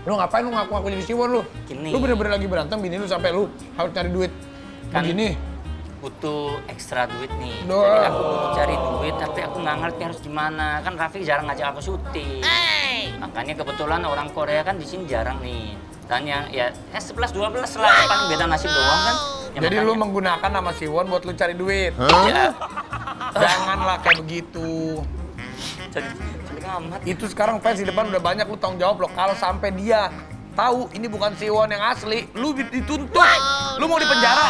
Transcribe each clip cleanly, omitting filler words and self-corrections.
Lu ngapain lu ngaku-ngaku jadi Siwon lu? Gini. Lu bener-bener lagi berantem bini lu sampai lu harus cari duit Kan begini. butuh ekstra duit nih. Doa. Jadi aku butuh cari duit, tapi aku nggak ngerti harus gimana. Kan Raffi jarang ngajak aku syuting. Makanya kebetulan orang Korea kan di sini jarang nih. Dan yang ya 11-12 lah, paling beda nasib doang kan. Ya, Jadi makanya- lu menggunakan nama Siwon buat lu cari duit. Ya, Janganlah kayak begitu. jadi amat. Itu sekarang fans di depan udah banyak, lu tanggung jawab lo. Kalau sampai dia tahu ini bukan Siwon yang asli, lu dituntut. Lu mau dipenjara.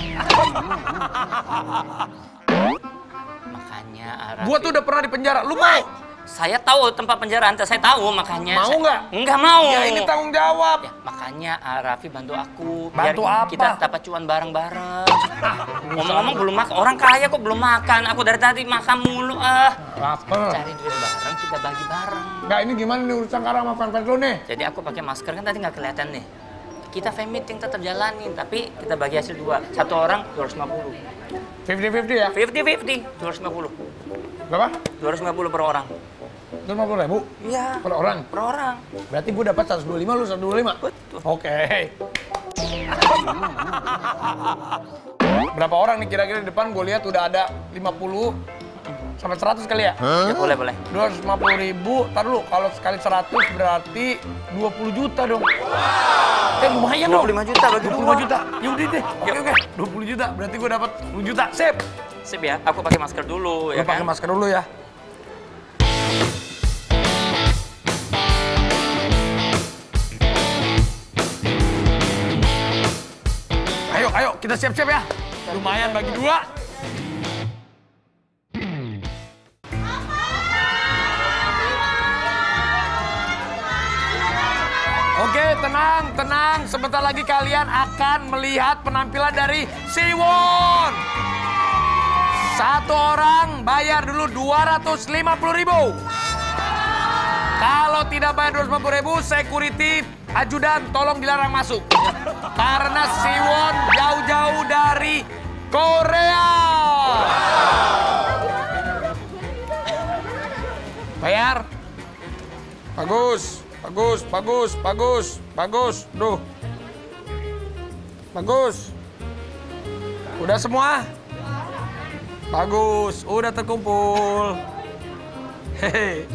Makanya Gua tuh udah pernah dipenjara. Lu mau? saya tahu tempat penjara Anda, saya tahu makanya. Mau nggak? Enggak mau. Ya ini tanggung jawab. Ya, makanya Raffi bantu aku. Bantu biar apa? kita dapat cuan bareng-bareng. Ngomong-ngomong belum makan. Orang kaya kok belum makan. Aku dari tadi makan mulu. Lapar. Cari duit bareng, kita bagi bareng. Nggak, ini gimana nih urusan sekarang sama fans lu nih? Jadi aku pakai masker kan tadi nggak kelihatan nih. Kita fan meeting tetap jalanin, tapi kita bagi hasil dua. Satu orang 250. 50-50 ya? 50-50, 250. Berapa? 250 per orang. 250.000 Iya. per orang. Per orang. Berarti gue dapat 125, lu 125. Betul. Oke. Berapa orang nih kira-kira di depan? Gue lihat udah ada 50 sampai 100 kali ya? Ya, boleh. 250.000, tar dulu, kalau sekali 100 berarti 20 juta dong. Lumayan dong. 25 juta bagi 25 juta. Yaudah deh. Oke. 20 juta, berarti gue dapat 10 juta. Sip. Sip ya, aku pakai masker dulu Lu ya pakai kan. masker dulu ya. Ayo, kita siap-siap ya. Lumayan bagi dua. Oke, tenang. Sebentar lagi kalian akan melihat penampilan dari Siwon. Satu orang bayar dulu 250.000. Kalau tidak bayar 250.000, security ajudan tolong dilarang masuk. Karena Siwon jauh-jauh dari Korea. Bayar. Bagus. Duh. Bagus. Udah semua? Bagus. Udah terkumpul. Hehe.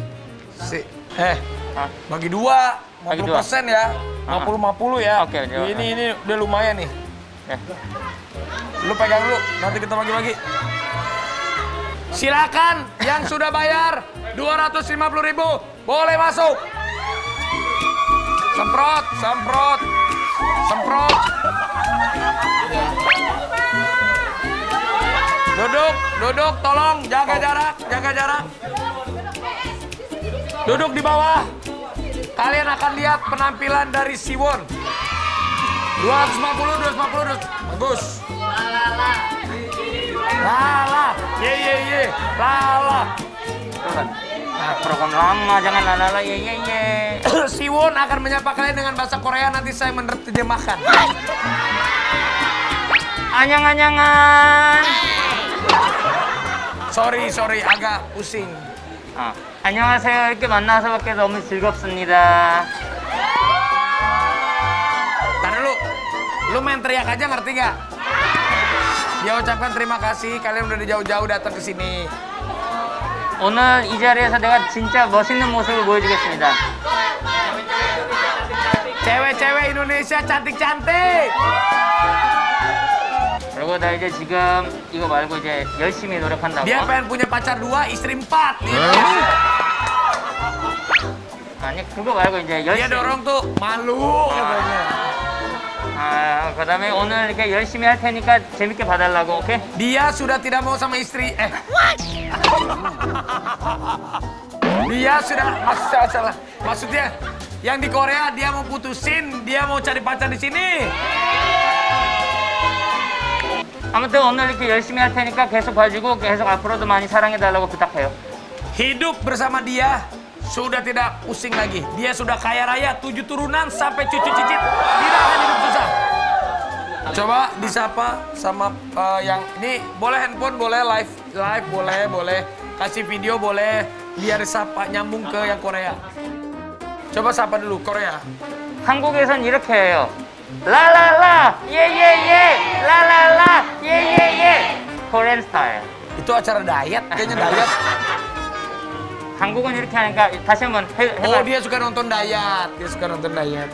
Bagi dua. Bagi 50% ya. 50-50 ya. Oke, jawab. Ini udah lumayan nih. Lu pegang dulu, nanti kita bagi-bagi. Silakan yang sudah bayar 250.000 boleh masuk. Semprot. Duduk, tolong jaga jarak. Duduk di bawah. Kalian akan lihat penampilan dari Siwon. 250. Bagus. Lala. Ye. Lala. Program lama, jangan lalala ye. Siwon akan menyapa kalian dengan bahasa Korea, nanti saya menerjemahkan. Anyang-anyangan. Sorry, agak pusing. 안녕하세요. 이렇게 만나서 뵙게 너무 즐겁습니다. Tahan dulu. Lu main teriak aja, ngerti gak? Dia ucapkan terima kasih, kalian udah jauh-jauh datang ke sini. 오늘 이 자리에서 내가 진짜 멋있는 모습을 보여주겠습니다. Cewek-cewek Indonesia cantik-cantik. 그리고 나 이제 지금 이거 말고 이제 열심히 노력한다고. Dia pengen punya pacar 2, istri 4. 아니 그거 말고 이제 Dia 열심히. dorong tuh malu katanya. 그다음에 오늘 이렇게 열심히 할 테니까 재밌게 봐달라고, 오케이? Dia sudah tidak mau sama istri. Dia sudah salah. Maksudnya yang di Korea dia mau putusin, dia mau cari pacar di sini. 아무튼 오늘 이렇게 열심히 할 테니까 계속 봐주고 계속 앞으로도 많이 사랑해달라고 부탁해요. Hidup bersama dia sudah tidak pusing lagi. Dia sudah kaya raya, 7 turunan sampai cucu cicit. Tidak akan hidup susah. Coba disapa sama yang ini, boleh handphone, boleh live boleh. Kasih video boleh, biar disapa nyambung ke yang Korea. Coba sapa dulu Korea. 한국에선 이렇게 해요. 라라라, 예예예, 라라라, 예예예. Korean style. Itu acara diet, kayaknya diet. 한국은 이렇게 하니까 다시 한번 Oh, 해봐. dia suka nonton diet. Dia suka nonton diet.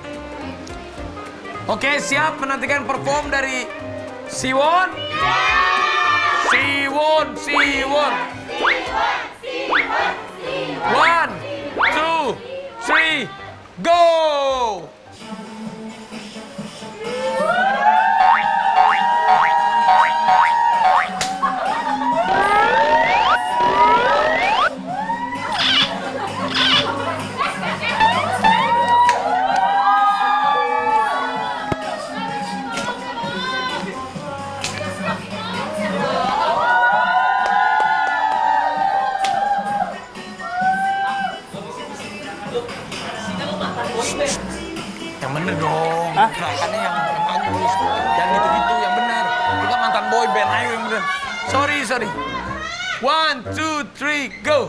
Oke, siap menantikan perform dari Siwon? Siwon, Siwon. 1, 2, 3, go! Yang bener dong. Hah? Gerakannya yang bagus. Yang gitu-gitu yang bener. Kita mantan boy band, ayo yang bener. Sorry. 1, 2, 3, go.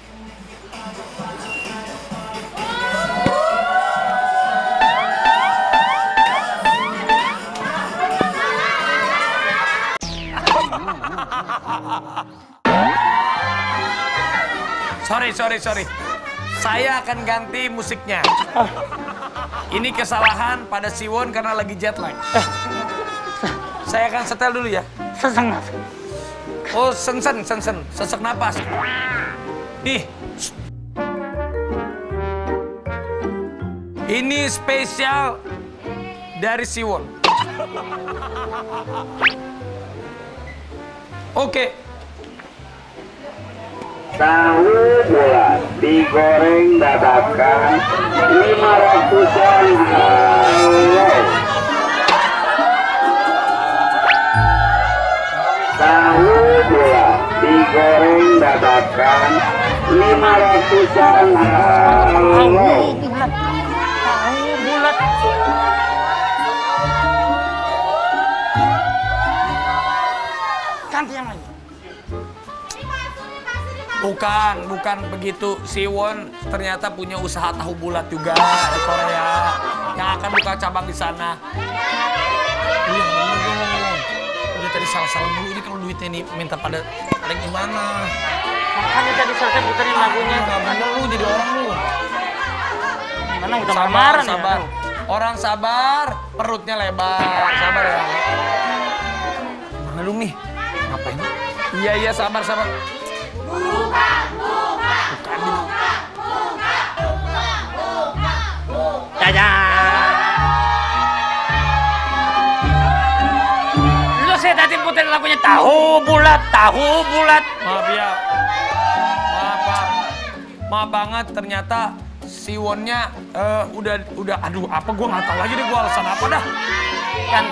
Sorry. Saya akan ganti musiknya. Ini kesalahan pada Siwon karena lagi jet lag. Saya akan setel dulu ya. 세상 나. Oh, sen, sesek napas. Nih. Ini spesial dari Siwon. Oke. Tahu bulat digoreng dadakan 500-an. Tahu bulat digoreng dadakan 500-an. bulat. Ganti yang lain. Bukan begitu. Siwon ternyata punya usaha tahu bulat juga di Korea yang akan buka cabang di sana. Udah tadi salah dulu ini kalau duitnya nih minta pada gimana? Makanya tadi selesai puterin lagunya. Nggak bener lu jadi orang lu. Mana udah marah Sabar. ya? Orang sabar, perutnya lebar. Sabar ya. Mana lu nih? Ngapain? Iya sabar. Lu saya tadi puterin lagunya tahu bulat. Maaf ya. Maaf banget ternyata Siwonnya udah aduh apa gua nggak tahu lagi deh gua alasan apa dah. Kan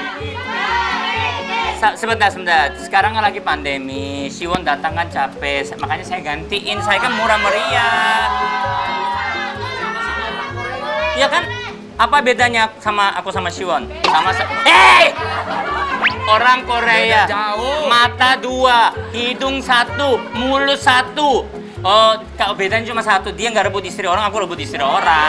sebentar. Sekarang kan lagi pandemi. Siwon datang kan capek. Makanya saya gantiin. Saya kan murah meriah. Iya kan? Apa bedanya sama aku sama Siwon? Hey! Orang Korea. Beda jauh. Mata 2, hidung 1, mulut 1. Oh, kalau bedanya cuma 1. Dia nggak rebut istri orang, aku rebut istri orang.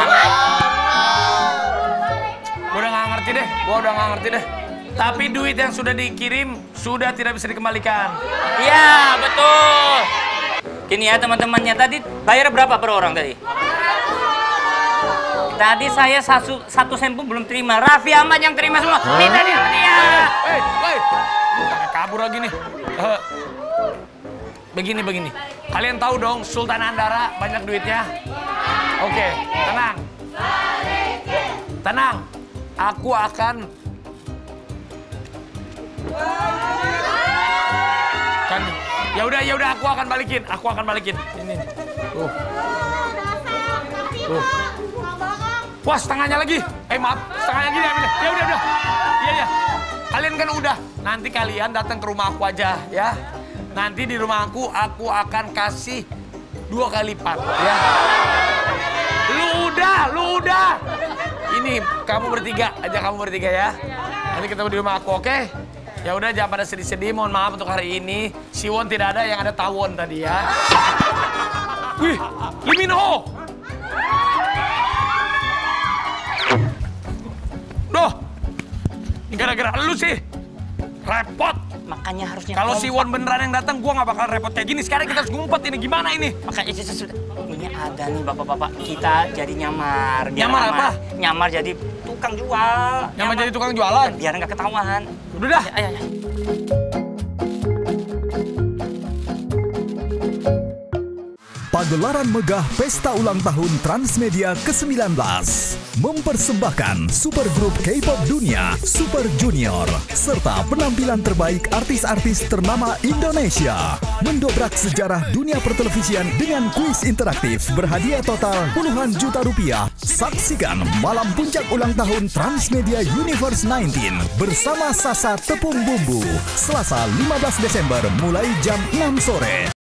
Gua udah nggak ngerti deh. Tapi duit yang sudah dikirim sudah tidak bisa dikembalikan. Iya, betul. Gini ya teman-temannya, tadi bayar berapa per orang tadi? Tadi saya satu sen pun belum terima. Raffi Ahmad yang terima semua. Minta dia. Hei. Pakai kabur lagi nih. Begini. Kalian tahu dong Sultan Andara banyak duitnya? Oke, tenang. Aku akan kan ya udah aku akan balikin. Ini. Tuh. Wah, setengahnya lagi. Maaf, setengahnya gini. Ya udah. Iya. Kalian kan udah. Nanti kalian datang ke rumah aku aja ya. Nanti di rumah aku akan kasih 2 kali lipat ya. Lu udah. Ini kamu bertiga ya. Nanti ketemu di rumah aku, oke? Ya udah jangan pada sedih-sedih. Mohon maaf untuk hari ini. Siwon tidak ada, yang ada tawon tadi ya. Wih, Lee Min Ho. Gara-gara lu sih. Repot. Makanya harusnya Kalau si Won beneran yang datang, gua nggak bakal repot kayak gini. Sekarang kita harus ngumpet ini. Gimana ini? Makanya ini ada nih bapak-bapak. Kita jadi nyamar. Nyamar apa? Nyamar jadi tukang jual. Nyamar jadi tukang jualan? Biar nggak ketahuan. Udah dah. Ayo, ayo. Pagelaran megah Pesta Ulang Tahun Transmedia ke-19 mempersembahkan supergrup K-pop dunia Super Junior serta penampilan terbaik artis-artis ternama Indonesia mendobrak sejarah dunia pertelevisian dengan kuis interaktif berhadiah total puluhan juta rupiah. Saksikan malam puncak ulang tahun Transmedia Universe 19 bersama Sasa Tepung Bumbu Selasa 15 Desember mulai jam 6 sore.